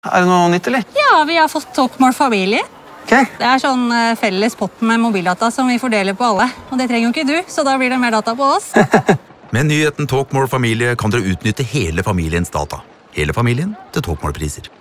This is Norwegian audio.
Er det noe nytt, eller? Ja, vi har fått Talkmore familie. Ok. Det er sånn felles pott med mobildata som vi fordeler på alle. Og det trenger jo ikke du, så da blir det mer data på oss. Med nyheten Talkmore familie kan dere utnytte hele familiens data. Hele familien til Talkmore-priser.